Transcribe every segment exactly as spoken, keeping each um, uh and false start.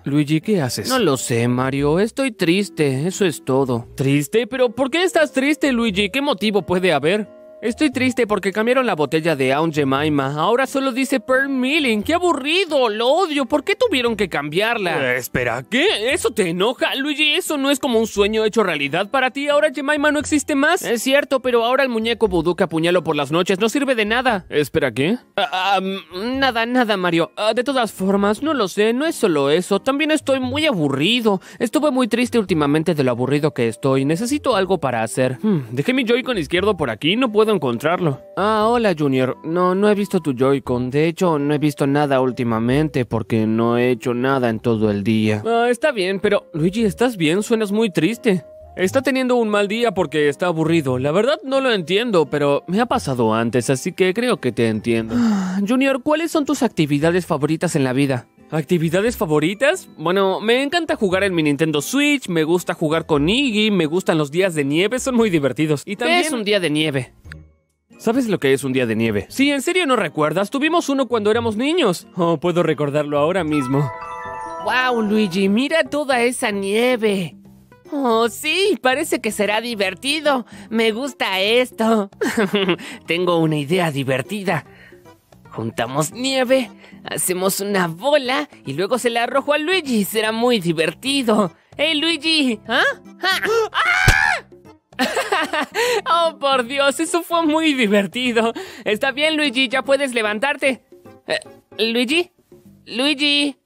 Luigi, ¿qué haces? No lo sé, Mario. Estoy triste, eso es todo. ¿Triste? ¿Pero por qué estás triste, Luigi? ¿Qué motivo puede haber? Estoy triste porque cambiaron la botella de Aunt Jemima. Ahora solo dice Pearl Milling. ¡Qué aburrido! ¡Lo odio! ¿Por qué tuvieron que cambiarla? Eh, espera, ¿qué? ¿Eso te enoja? Luigi, ¿eso no es como un sueño hecho realidad para ti? ¿Ahora Jemima no existe más? Es cierto, pero ahora el muñeco vudú que apuñalo por las noches no sirve de nada. Espera, ¿qué? Ah, um, nada, nada, Mario. Ah, de todas formas, no lo sé, no es solo eso. También estoy muy aburrido. Estuve muy triste últimamente de lo aburrido que estoy. Necesito algo para hacer. Hmm, dejé mi Joy-Con izquierdo por aquí, no puedo encontrarlo. Ah, hola, Junior. No, no he visto tu Joy-Con. De hecho, no he visto nada últimamente porque no he hecho nada en todo el día. Ah, está bien, pero... Luigi, ¿estás bien? Suenas muy triste. Está teniendo un mal día porque está aburrido. La verdad no lo entiendo, pero me ha pasado antes, así que creo que te entiendo. Junior, ¿cuáles son tus actividades favoritas en la vida? ¿Actividades favoritas? Bueno, me encanta jugar en mi Nintendo Switch, me gusta jugar con Iggy, me gustan los días de nieve, son muy divertidos. Y también... ¿Qué es un día de nieve? ¿Sabes lo que es un día de nieve? Sí, ¿en serio no recuerdas? Tuvimos uno cuando éramos niños. Oh, puedo recordarlo ahora mismo. ¡Wow, Luigi! ¡Mira toda esa nieve! Oh, sí, parece que será divertido. Me gusta esto. Tengo una idea divertida. Juntamos nieve, hacemos una bola y luego se la arrojo a Luigi. Será muy divertido. ¡Hey, Luigi! ¿Ah? ¡Ah! ¡Ah! ¡Oh, por Dios! Eso fue muy divertido. Está bien, Luigi, ya puedes levantarte. Eh, ¿Luigi? ¿Luigi?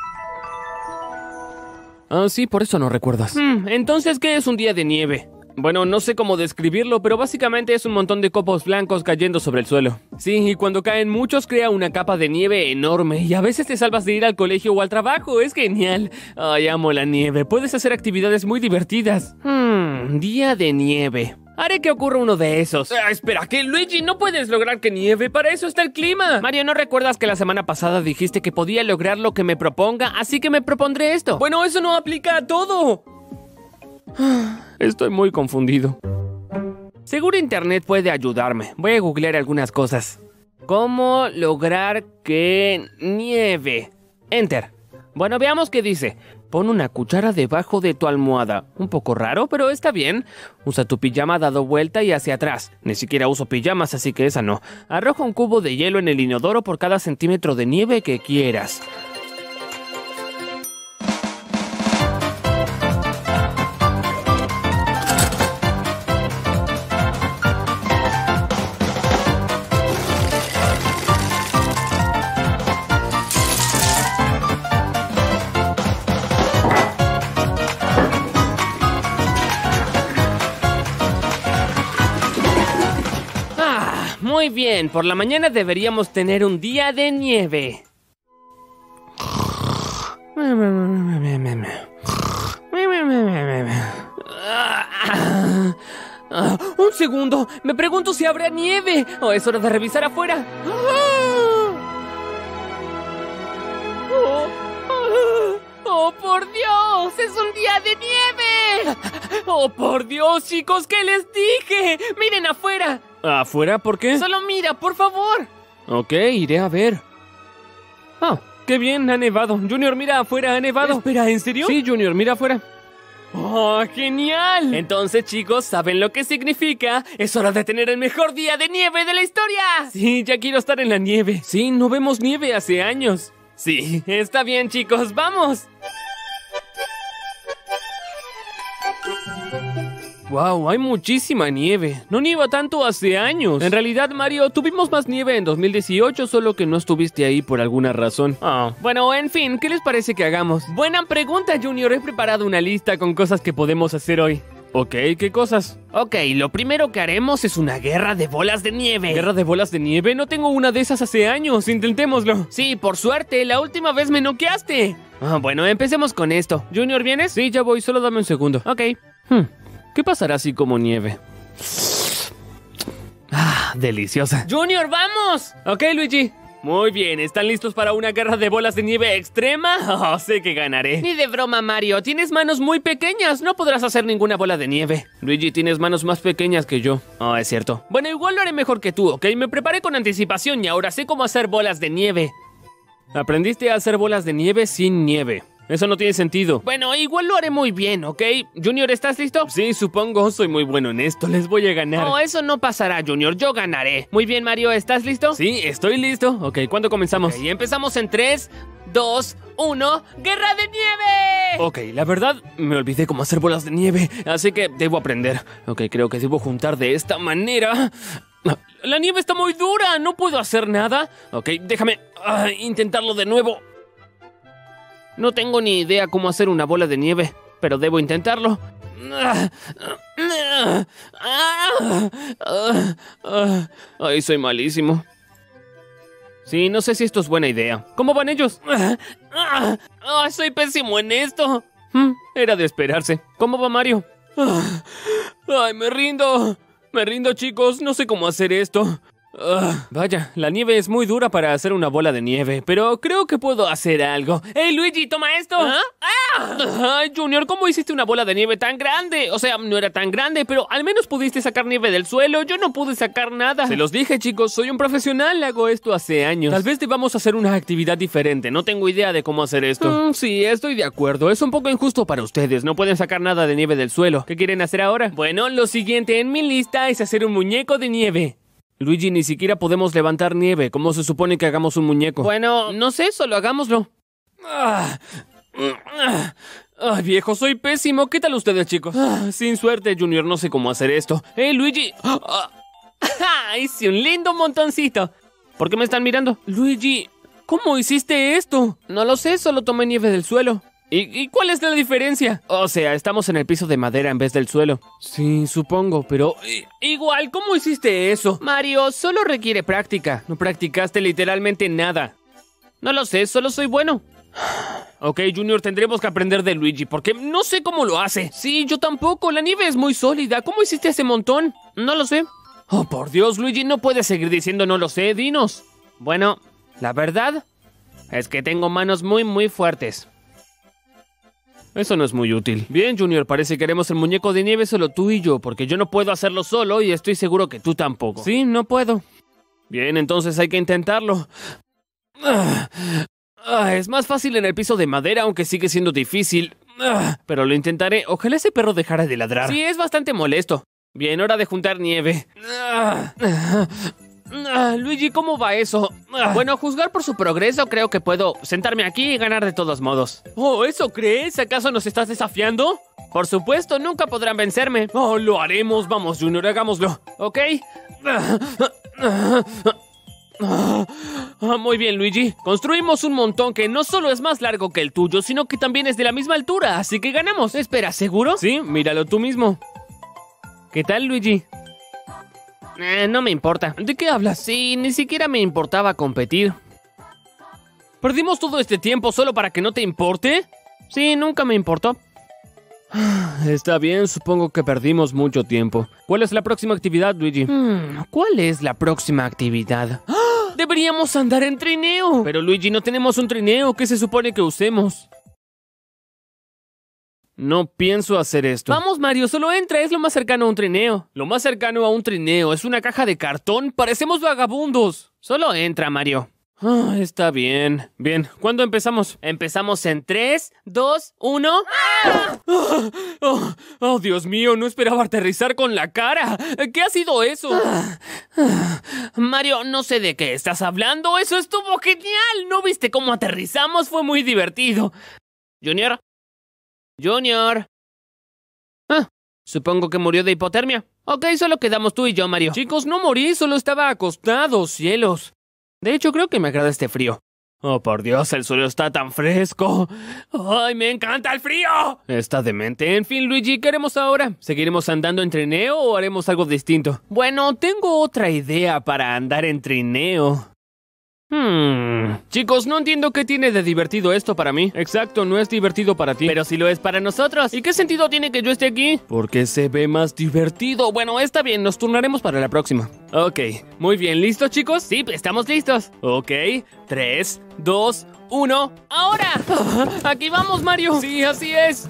Ah, sí, por eso no recuerdas. Hmm, entonces, ¿qué es un día de nieve? Bueno, no sé cómo describirlo, pero básicamente es un montón de copos blancos cayendo sobre el suelo. Sí, y cuando caen muchos crea una capa de nieve enorme y a veces te salvas de ir al colegio o al trabajo. Es genial. Ay, amo la nieve. Puedes hacer actividades muy divertidas. Hmm, día de nieve. Haré que ocurra uno de esos. Ah, espera, ¿qué, Luigi? No puedes lograr que nieve. Para eso está el clima. Mario, ¿no recuerdas que la semana pasada dijiste que podía lograr lo que me proponga? Así que me propondré esto. Bueno, eso no aplica a todo. Estoy muy confundido. Seguro internet puede ayudarme. Voy a googlear algunas cosas. ¿Cómo lograr que nieve? Enter. Bueno, veamos qué dice. Pon una cuchara debajo de tu almohada. Un poco raro, pero está bien. Usa tu pijama dado vuelta y hacia atrás. Ni siquiera uso pijamas, así que esa no. Arroja un cubo de hielo en el inodoro por cada centímetro de nieve que quieras. Muy bien, por la mañana deberíamos tener un día de nieve. Un segundo, me pregunto si habrá nieve. Oh, es hora de revisar afuera. Oh, oh, por Dios, es un día de nieve. Oh, por Dios, chicos, ¿qué les dije? Miren afuera. ¿Afuera? ¿Por qué? Solo mira, por favor. Ok, iré a ver. Ah, qué bien, ha nevado. Junior, mira afuera, ha nevado. Espera, ¿en serio? Sí, Junior, mira afuera. ¡Oh, genial! Entonces, chicos, ¿saben lo que significa? ¡Es hora de tener el mejor día de nieve de la historia! Sí, ya quiero estar en la nieve. Sí, no vemos nieve hace años. Sí, está bien, chicos, ¡vamos! Wow, hay muchísima nieve. No nieva tanto hace años. En realidad, Mario, tuvimos más nieve en dos mil dieciocho, solo que no estuviste ahí por alguna razón. Oh. Bueno, en fin, ¿qué les parece que hagamos? Buena pregunta, Junior. He preparado una lista con cosas que podemos hacer hoy. Ok, ¿qué cosas? Ok, lo primero que haremos es una guerra de bolas de nieve. ¿Guerra de bolas de nieve? No tengo una de esas hace años. Intentémoslo. Sí, por suerte, la última vez me noqueaste. Ah, bueno, empecemos con esto. Junior, ¿vienes? Sí, ya voy, solo dame un segundo. Ok. Hmm. ¿Qué pasará así como nieve? Ah, deliciosa. ¡Junior, vamos! Ok, Luigi. Muy bien, ¿están listos para una guerra de bolas de nieve extrema? Oh, sé que ganaré. Ni de broma, Mario. Tienes manos muy pequeñas. No podrás hacer ninguna bola de nieve. Luigi, tienes manos más pequeñas que yo. Oh, es cierto. Bueno, igual lo haré mejor que tú, ¿ok? Me preparé con anticipación y ahora sé cómo hacer bolas de nieve. Aprendiste a hacer bolas de nieve sin nieve. Eso no tiene sentido. Bueno, igual lo haré muy bien, ¿ok? Junior, ¿estás listo? Sí, supongo. Soy muy bueno en esto. Les voy a ganar. No, eso no pasará, Junior. Yo ganaré. Muy bien, Mario, ¿estás listo? Sí, estoy listo. Ok, ¿cuándo comenzamos? Y empezamos en tres, dos, uno. ¡Guerra de nieve! Ok, la verdad, me olvidé cómo hacer bolas de nieve, así que debo aprender. Ok, creo que debo juntar de esta manera. La nieve está muy dura, no puedo hacer nada. Ok, déjame uh, intentarlo de nuevo. No tengo ni idea cómo hacer una bola de nieve, pero debo intentarlo. Ay, soy malísimo. Sí, no sé si esto es buena idea. ¿Cómo van ellos? Oh, soy pésimo en esto. Hmm, era de esperarse. ¿Cómo va Mario? Ay, me rindo. Me rindo, chicos. No sé cómo hacer esto. Uh, vaya, la nieve es muy dura para hacer una bola de nieve, pero creo que puedo hacer algo. ¡Hey, Luigi, toma esto! ¿Ah? ¡Ah! Ay, Junior, ¿cómo hiciste una bola de nieve tan grande? O sea, no era tan grande, pero al menos pudiste sacar nieve del suelo. Yo no pude sacar nada. Se los dije, chicos, soy un profesional, hago esto hace años. Tal vez debamos hacer una actividad diferente, no tengo idea de cómo hacer esto. Mm, sí, estoy de acuerdo. Es un poco injusto para ustedes, no pueden sacar nada de nieve del suelo. ¿Qué quieren hacer ahora? Bueno, lo siguiente en mi lista es hacer un muñeco de nieve. Luigi, ni siquiera podemos levantar nieve. ¿Cómo se supone que hagamos un muñeco? Bueno, no sé, solo hagámoslo. Ah, ah, ah, viejo, soy pésimo. ¿Qué tal ustedes, chicos? Ah, sin suerte, Junior, no sé cómo hacer esto. ¡Hey, Luigi! Ah, ah, hice un lindo montoncito. ¿Por qué me están mirando? Luigi, ¿cómo hiciste esto? No lo sé, solo tomé nieve del suelo. ¿Y, ¿Y cuál es la diferencia? O sea, estamos en el piso de madera en vez del suelo. Sí, supongo, pero... Igual, ¿cómo hiciste eso? Mario, solo requiere práctica. No practicaste literalmente nada. No lo sé, solo soy bueno. Ok, Junior, tendremos que aprender de Luigi, porque no sé cómo lo hace. Sí, yo tampoco, la nieve es muy sólida. ¿Cómo hiciste ese montón? No lo sé. Oh, por Dios, Luigi, no puedes seguir diciendo no lo sé, dinos. Bueno, la verdad es que tengo manos muy, muy fuertes. Eso no es muy útil. Bien, Junior, parece que haremos el muñeco de nieve solo tú y yo, porque yo no puedo hacerlo solo y estoy seguro que tú tampoco. Sí, no puedo. Bien, entonces hay que intentarlo. Ah, ah, es más fácil en el piso de madera, aunque sigue siendo difícil. Ah, pero lo intentaré. Ojalá ese perro dejara de ladrar. Sí, es bastante molesto. Bien, hora de juntar nieve. Ah, ah, ah, Luigi, ¿cómo va eso? Ah. Bueno, a juzgar por su progreso, creo que puedo sentarme aquí y ganar de todos modos. Oh, ¿eso crees? ¿Acaso nos estás desafiando? Por supuesto, nunca podrán vencerme. Oh, lo haremos. Vamos, Junior, hagámoslo. ¿Ok? Ah, muy bien, Luigi. Construimos un montón que no solo es más largo que el tuyo, sino que también es de la misma altura, así que ganamos. Espera, ¿seguro? Sí, míralo tú mismo. ¿Qué tal, Luigi? Eh, no me importa. ¿De qué hablas? Sí, ni siquiera me importaba competir. ¿Perdimos todo este tiempo solo para que no te importe? Sí, nunca me importó. Está bien, supongo que perdimos mucho tiempo. ¿Cuál es la próxima actividad, Luigi? Hmm, ¿Cuál es la próxima actividad? ¡Ah! ¡Deberíamos andar en trineo! Pero, Luigi, no tenemos un trineo. ¿Qué se supone que usemos? No pienso hacer esto. Vamos, Mario, solo entra. Es lo más cercano a un trineo. Lo más cercano a un trineo es una caja de cartón. Parecemos vagabundos. Solo entra, Mario. Ah, está bien. Bien, ¿cuándo empezamos? Empezamos en tres, dos, uno. ¡Ah! Oh, oh, oh, Dios mío, no esperaba aterrizar con la cara. ¿Qué ha sido eso? Ah, ah, Mario, no sé de qué estás hablando. Eso estuvo genial. ¿No viste cómo aterrizamos? Fue muy divertido. Junior. Junior. Ah, supongo que murió de hipotermia. Ok, solo quedamos tú y yo, Mario. Chicos, no morí, solo estaba acostado, cielos. De hecho, creo que me agrada este frío. Oh, por Dios, el suelo está tan fresco. ¡Ay, me encanta el frío! Está demente. En fin, Luigi, ¿qué haremos ahora? ¿Seguiremos andando en trineo o haremos algo distinto? Bueno, tengo otra idea para andar en trineo. Hmm. Chicos, no entiendo qué tiene de divertido esto para mí. Exacto, no es divertido para ti. Pero sí lo es para nosotros. ¿Y qué sentido tiene que yo esté aquí? Porque se ve más divertido. Bueno, está bien, nos turnaremos para la próxima. Ok, muy bien, ¿listos, chicos? Sí, estamos listos. Ok, tres, dos, uno, ¡ahora! ¡Aquí vamos, Mario! Sí, así es.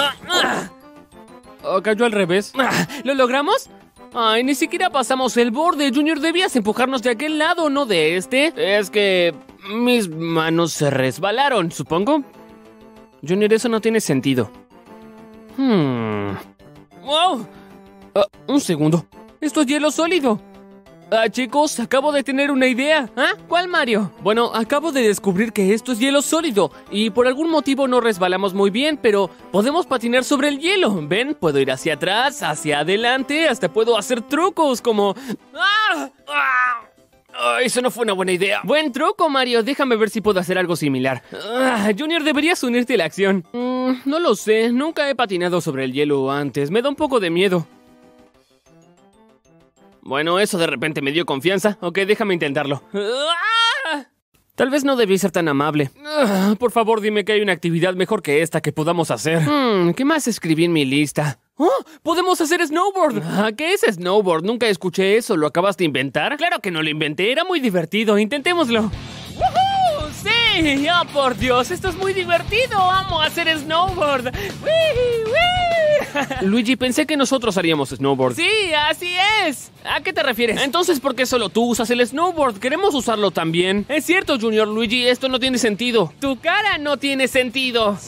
Oh, cayó al revés. ¿Lo logramos? Ay, ni siquiera pasamos el borde. Junior, debías empujarnos de aquel lado, no de este. Es que mis manos se resbalaron, supongo. Junior, eso no tiene sentido. Hmm. ¡Wow! Uh, un segundo. ¡Esto es hielo sólido! Ah, chicos, acabo de tener una idea. ¿Ah? ¿Cuál, Mario? Bueno, acabo de descubrir que esto es hielo sólido y por algún motivo no resbalamos muy bien, pero podemos patinar sobre el hielo. ¿Ven? Puedo ir hacia atrás, hacia adelante, hasta puedo hacer trucos como... ¡Ah! ¡Ah! Oh, eso no fue una buena idea. Buen truco, Mario. Déjame ver si puedo hacer algo similar. Ah, Junior, deberías unirte a la acción. Mm, no lo sé. Nunca he patinado sobre el hielo antes. Me da un poco de miedo. Bueno, eso de repente me dio confianza. Ok, déjame intentarlo. ¡Ah! Tal vez no debí ser tan amable. Ah, por favor, dime que hay una actividad mejor que esta que podamos hacer. Hmm, ¿qué más escribí en mi lista? ¡Oh! ¡Podemos hacer snowboard! Ah, ¿qué es snowboard? Nunca escuché eso. ¿Lo acabas de inventar? Claro que no lo inventé. Era muy divertido. Intentémoslo. ¡Woohoo! ¡Sí! ¡Oh, por Dios! ¡Esto es muy divertido! ¡Amo hacer snowboard! ¡Wii! ¡Wii! Luigi, pensé que nosotros haríamos snowboard. ¡Sí! ¡Así es! ¿A qué te refieres? Entonces, ¿por qué solo tú usas el snowboard? Queremos usarlo también. Es cierto, Junior. Luigi, esto no tiene sentido. Tu cara no tiene sentido.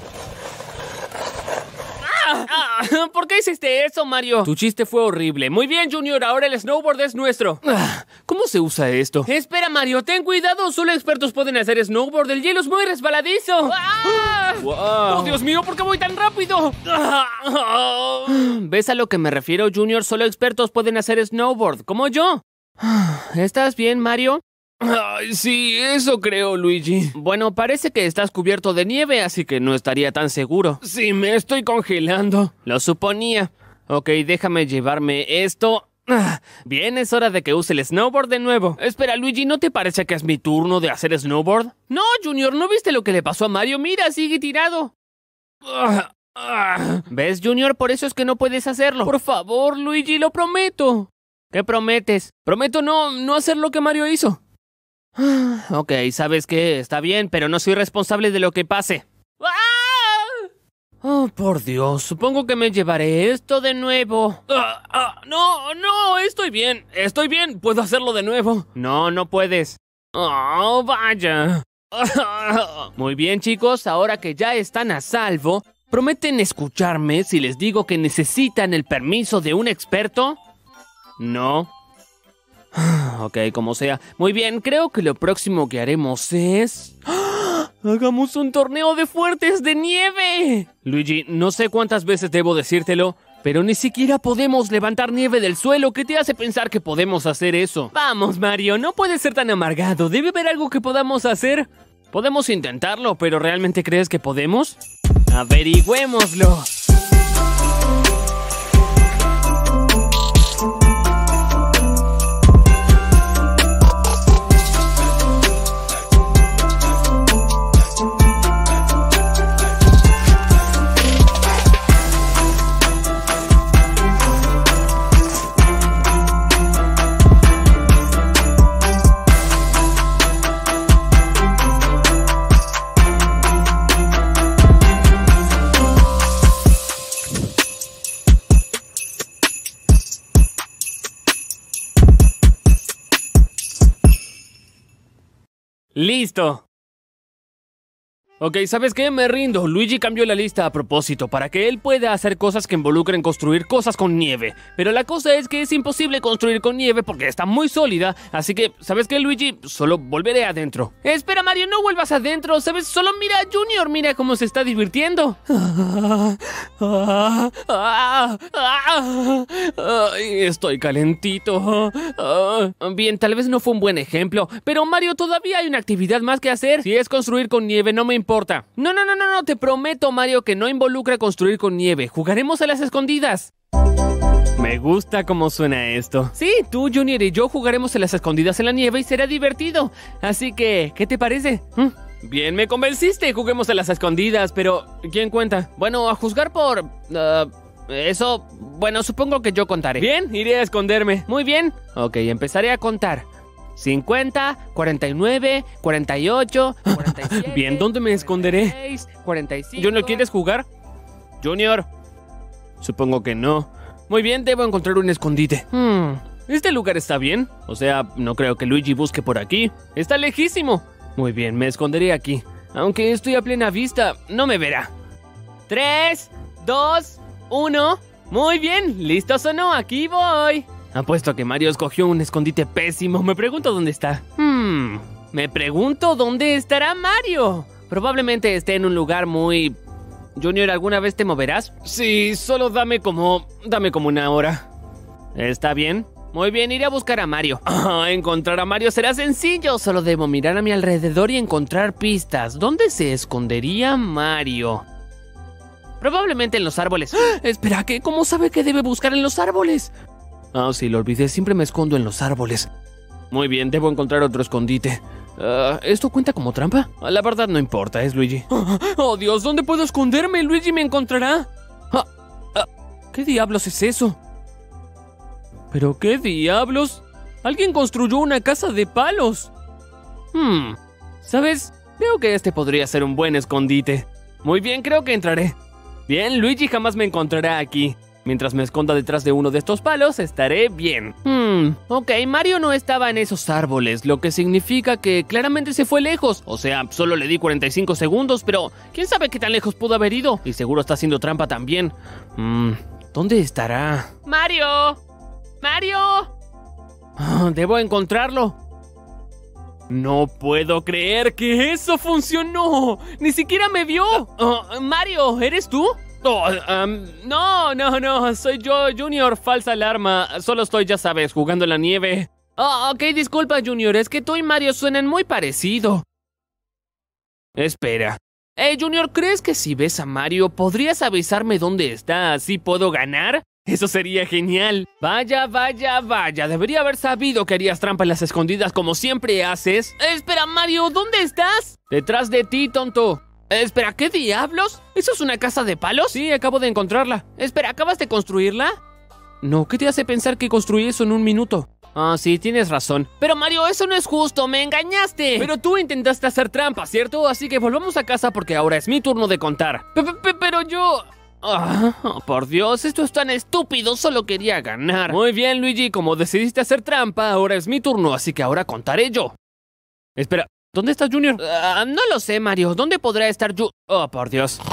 Ah, ¿por qué hiciste eso, Mario? Tu chiste fue horrible. Muy bien, Junior, ahora el snowboard es nuestro. Ah, ¿cómo se usa esto? Espera, Mario, ten cuidado. Solo expertos pueden hacer snowboard. El hielo es muy resbaladizo. ¡Ah! Wow. ¡Oh, Dios mío! ¿Por qué voy tan rápido? Ah. ¿Ves a lo que me refiero, Junior? Solo expertos pueden hacer snowboard, como yo. ¿Estás bien, Mario? Ay, sí, eso creo, Luigi. Bueno, parece que estás cubierto de nieve, así que no estaría tan seguro. Sí, me estoy congelando. Lo suponía. Ok, déjame llevarme esto. Ah, bien, es hora de que use el snowboard de nuevo. Espera, Luigi, ¿no te parece que es mi turno de hacer snowboard? No, Junior, ¿no viste lo que le pasó a Mario? Mira, sigue tirado. Ah, ah. ¿Ves, Junior? Por eso es que no puedes hacerlo. Por favor, Luigi, lo prometo. ¿Qué prometes? Prometo no, no hacer lo que Mario hizo. Ok, ¿sabes qué? Está bien, pero no soy responsable de lo que pase. ¡Ah! Oh, por Dios, supongo que me llevaré esto de nuevo. Ah, ah, no, no, estoy bien, estoy bien, puedo hacerlo de nuevo. No, no puedes. Oh, vaya. Muy bien, chicos, ahora que ya están a salvo, ¿prometen escucharme si les digo que necesitan el permiso de un experto? No. Ok, como sea. Muy bien, creo que lo próximo que haremos es... ¡Ah! ¡Hagamos un torneo de fuertes de nieve! Luigi, no sé cuántas veces debo decírtelo, pero ni siquiera podemos levantar nieve del suelo. ¿Qué te hace pensar que podemos hacer eso? Vamos, Mario, no puedes ser tan amargado. Debe haber algo que podamos hacer. Podemos intentarlo, pero ¿realmente crees que podemos? ¡Averigüémoslo! ¡Listo! Ok, ¿sabes qué? Me rindo. Luigi cambió la lista a propósito para que él pueda hacer cosas que involucren construir cosas con nieve. Pero la cosa es que es imposible construir con nieve porque está muy sólida. Así que, ¿sabes qué, Luigi? Solo volveré adentro. Espera, Mario, no vuelvas adentro. ¿Sabes? Solo mira a Junior. Mira cómo se está divirtiendo. Ay, estoy calentito. Bien, tal vez no fue un buen ejemplo. Pero, Mario, todavía hay una actividad más que hacer. Si es construir con nieve, no me importa. No, no, no, no, no, te prometo, Mario, que no involucra construir con nieve. Jugaremos a las escondidas. Me gusta cómo suena esto. Sí, tú, Junior y yo jugaremos a las escondidas en la nieve y será divertido. Así que, ¿qué te parece? ¿Mm? Bien, me convenciste. Juguemos a las escondidas, pero ¿quién cuenta? Bueno, a juzgar por... Uh, eso... Bueno, supongo que yo contaré. Bien, iré a esconderme. Muy bien. Ok, empezaré a contar. cincuenta, cuarenta y nueve, cuarenta y ocho, cuarenta y siete... Bien, ¿dónde me esconderé? cuarenta y seis, cuarenta y cinco... ¿Junior, quieres jugar? Junior. Supongo que no. Muy bien, debo encontrar un escondite. Hmm, ¿este lugar está bien? O sea, no creo que Luigi busque por aquí. Está lejísimo. Muy bien, me esconderé aquí. Aunque estoy a plena vista, no me verá. Tres, dos, uno. Muy bien, ¿listos o no? Aquí voy. Apuesto que Mario escogió un escondite pésimo. Me pregunto dónde está. Hmm, me pregunto dónde estará Mario. Probablemente esté en un lugar muy... Junior, ¿alguna vez te moverás? Sí, solo dame como... dame como una hora. ¿Está bien? Muy bien, iré a buscar a Mario. Oh, encontrar a Mario será sencillo. Solo debo mirar a mi alrededor y encontrar pistas. ¿Dónde se escondería Mario? Probablemente en los árboles. ¡Ah! Espera, ¿qué? ¿Cómo sabe que debe buscar en los árboles? Ah, oh, sí, lo olvidé. Siempre me escondo en los árboles. Muy bien, debo encontrar otro escondite. Uh, ¿Esto cuenta como trampa? La verdad no importa, es Luigi. Oh, oh Dios, ¿dónde puedo esconderme? Luigi me encontrará. Ah, ah, ¿Qué diablos es eso? ¿Pero qué diablos? Alguien construyó una casa de palos. Hmm, ¿sabes? Creo que este podría ser un buen escondite. Muy bien, creo que entraré. Bien, Luigi jamás me encontrará aquí. Mientras me esconda detrás de uno de estos palos, estaré bien. Hmm, ok, Mario no estaba en esos árboles, lo que significa que claramente se fue lejos. O sea, solo le di cuarenta y cinco segundos, pero ¿quién sabe qué tan lejos pudo haber ido? Y seguro está haciendo trampa también. Hmm, ¿dónde estará? ¡Mario! ¡Mario! Oh, debo encontrarlo. No puedo creer que eso funcionó. Ni siquiera me vio. Oh, Mario, ¿eres tú? Oh, um, no, no, no, soy yo, Junior, falsa alarma. Solo estoy, ya sabes, jugando en la nieve. Oh, ok, disculpa, Junior, es que tú y Mario suenan muy parecido. Espera. Hey, Junior, ¿crees que si ves a Mario podrías avisarme dónde está, así puedo ganar? Eso sería genial. Vaya, vaya, vaya, debería haber sabido que harías trampa en las escondidas como siempre haces. Espera, Mario, ¿dónde estás? Detrás de ti, tonto. Espera, ¿qué diablos? ¿Eso es una casa de palos? Sí, acabo de encontrarla. Espera, ¿acabas de construirla? No, ¿qué te hace pensar que construí eso en un minuto? Ah, sí, tienes razón. Pero Mario, eso no es justo, me engañaste. Pero tú intentaste hacer trampa, ¿cierto? Así que volvamos a casa porque ahora es mi turno de contar. Pero yo... Ah, oh, por Dios, esto es tan estúpido, solo quería ganar. Muy bien, Luigi, como decidiste hacer trampa, ahora es mi turno, así que ahora contaré yo. Espera, ¿dónde está Junior? Uh, no lo sé, Mario. ¿Dónde podrá estar Ju... Oh, por Dios.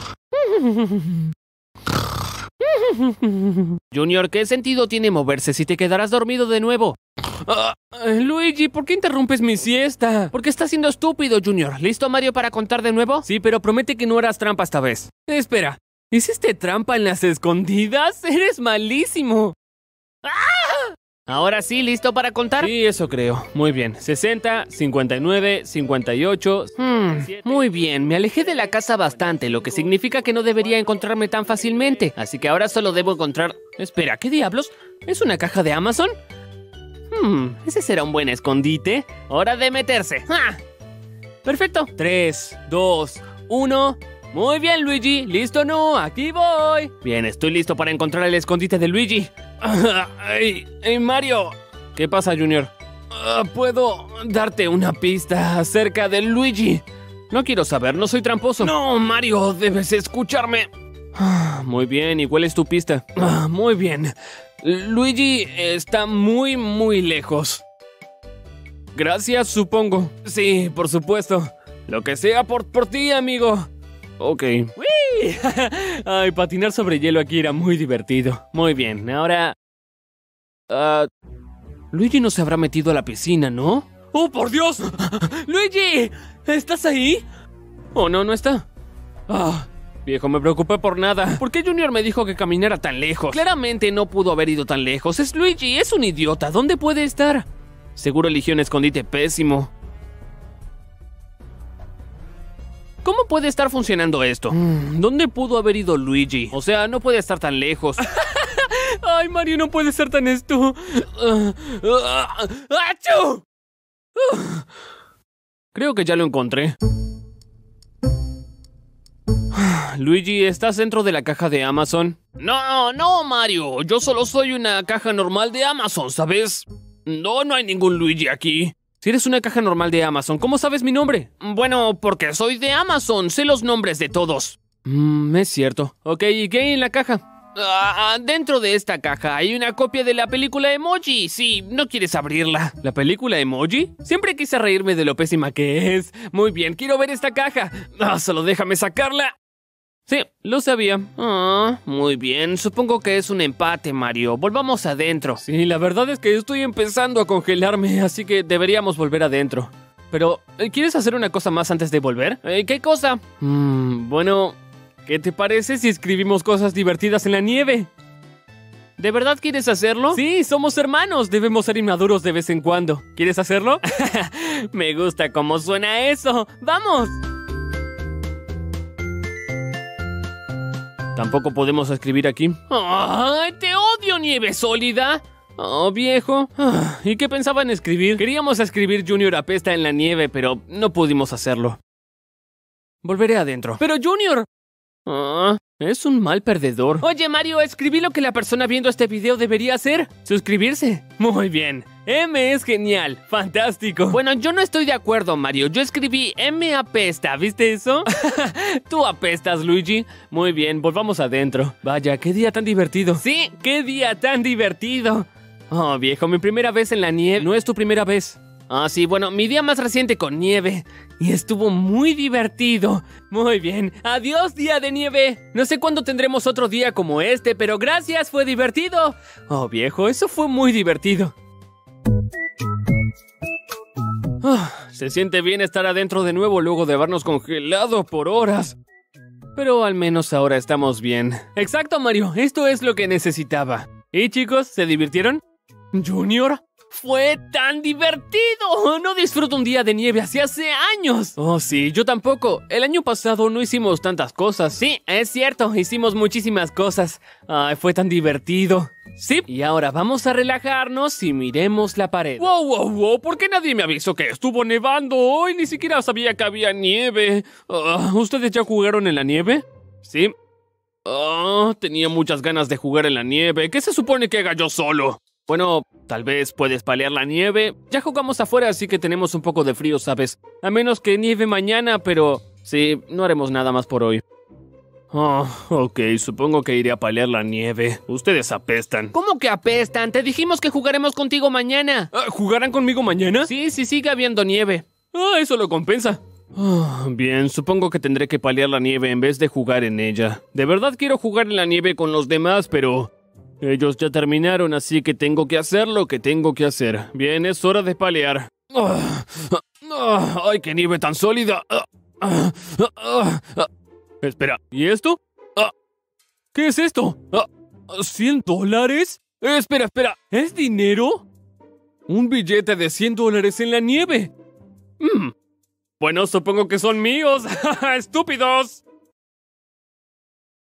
Junior, ¿qué sentido tiene moverse si te quedarás dormido de nuevo? Uh, Luigi, ¿por qué interrumpes mi siesta? Porque estás siendo estúpido, Junior. ¿Listo, Mario, para contar de nuevo? Sí, pero promete que no harás trampa esta vez. Espera, ¿hiciste trampa en las escondidas? ¡Eres malísimo! ¡Ah! Ahora sí, ¿listo para contar? Sí, eso creo. Muy bien. sesenta, cincuenta y nueve, cincuenta y ocho... Hmm, muy bien. Me alejé de la casa bastante, lo que significa que no debería encontrarme tan fácilmente. Así que ahora solo debo encontrar... Espera, ¿qué diablos? ¿Es una caja de Amazon? Hmm, ese será un buen escondite. Hora de meterse. ¡Ah! Perfecto. tres, dos, uno... Muy bien, Luigi. ¿Listo o no? Aquí voy. Bien, estoy listo para encontrar el escondite de Luigi. ¡Ay! ¡Ay, Mario! ¿Qué pasa, Junior? Uh, ¿Puedo darte una pista acerca de Luigi? No quiero saber, no soy tramposo. No, Mario, debes escucharme. Muy bien, ¿y cuál es tu pista? Uh, muy bien. Luigi está muy, muy lejos. Gracias, supongo. Sí, por supuesto. Lo que sea por, por ti, amigo. Ok. ¡Uy! Ay, patinar sobre hielo aquí era muy divertido. Muy bien, ahora... Uh, Luigi no se habrá metido a la piscina, ¿no? ¡Oh, por Dios! ¡Luigi! ¿Estás ahí? Oh, no, no está. Ah, viejo, me preocupé por nada. ¿Por qué Junior me dijo que caminara tan lejos? Claramente no pudo haber ido tan lejos. Es Luigi, es un idiota. ¿Dónde puede estar? Seguro eligió un escondite pésimo. ¿Cómo puede estar funcionando esto? ¿Dónde pudo haber ido Luigi? O sea, no puede estar tan lejos. Ay, Mario, no puede ser tan esto. Uh, uh, ¡Achú! Uh. Creo que ya lo encontré. Luigi, ¿estás dentro de la caja de Amazon? No, no, Mario. Yo solo soy una caja normal de Amazon, ¿sabes? No, no hay ningún Luigi aquí. Si eres una caja normal de Amazon, ¿cómo sabes mi nombre? Bueno, porque soy de Amazon. Sé los nombres de todos. Mm, es cierto. Ok, ¿y qué hay en la caja? Ah, dentro de esta caja hay una copia de la película Emoji. Sí, ¿no quieres abrirla? ¿La película Emoji? Siempre quise reírme de lo pésima que es. Muy bien, quiero ver esta caja. Ah, solo déjame sacarla. Sí, lo sabía. Ah, muy bien. Supongo que es un empate, Mario. Volvamos adentro. Sí, la verdad es que estoy empezando a congelarme, así que deberíamos volver adentro. Pero, ¿quieres hacer una cosa más antes de volver? Eh, ¿Qué cosa? Mm, bueno, ¿qué te parece si escribimos cosas divertidas en la nieve? ¿De verdad quieres hacerlo? Sí, somos hermanos. Debemos ser inmaduros de vez en cuando. ¿Quieres hacerlo? Me gusta cómo suena eso. ¡Vamos! Tampoco podemos escribir aquí. ¡Ay, te odio, nieve sólida! Oh, viejo. ¿Y qué pensaban escribir? Queríamos escribir Junior apesta en la nieve, pero no pudimos hacerlo. Volveré adentro. ¡Pero Junior! Ah, es un mal perdedor. Oye, Mario, escribí lo que la persona viendo este video debería hacer. Suscribirse. Muy bien. M es genial. Fantástico. Bueno, yo no estoy de acuerdo, Mario. Yo escribí M apesta. ¿Viste eso? Tú apestas, Luigi. Muy bien, volvamos adentro. Vaya, qué día tan divertido. Sí, qué día tan divertido. Oh, viejo, mi primera vez en la nieve. No es tu primera vez. Ah, sí, bueno, mi día más reciente con nieve. Y estuvo muy divertido. Muy bien. Adiós, día de nieve. No sé cuándo tendremos otro día como este, pero gracias, fue divertido. Oh, viejo, eso fue muy divertido. Oh, se siente bien estar adentro de nuevo luego de habernos congelado por horas. Pero al menos ahora estamos bien. Exacto, Mario. Esto es lo que necesitaba. ¿Y chicos, se divirtieron? ¿Junior? ¡Fue tan divertido! No disfruto un día de nieve hace hace años. Oh, sí, yo tampoco. El año pasado no hicimos tantas cosas. Sí, es cierto, hicimos muchísimas cosas. Ay, fue tan divertido. Sí, y ahora vamos a relajarnos y miremos la pared. ¡Wow, wow, wow! ¿Por qué nadie me avisó que estuvo nevando hoy? Ni siquiera sabía que había nieve. Uh, ¿Ustedes ya jugaron en la nieve? Sí. Oh, tenía muchas ganas de jugar en la nieve. ¿Qué se supone que haga yo solo? Bueno, tal vez puedes palear la nieve. Ya jugamos afuera, así que tenemos un poco de frío, ¿sabes? A menos que nieve mañana, pero sí, no haremos nada más por hoy. Oh, ok, supongo que iré a palear la nieve. Ustedes apestan. ¿Cómo que apestan? Te dijimos que jugaremos contigo mañana. Ah, ¿jugarán conmigo mañana? Sí, sí, sigue habiendo nieve. Ah, eso lo compensa. Oh, bien, supongo que tendré que palear la nieve en vez de jugar en ella. De verdad quiero jugar en la nieve con los demás, pero ellos ya terminaron, así que tengo que hacer lo que tengo que hacer. Bien, es hora de palear. Oh, oh, ¡ay, qué nieve tan sólida! Oh, oh, oh, oh. Espera, ¿y esto? Ah, ¿qué es esto? Ah, ¿cien dólares? Eh, espera, espera, ¿es dinero? Un billete de cien dólares en la nieve. Mm. Bueno, supongo que son míos. ¡Estúpidos!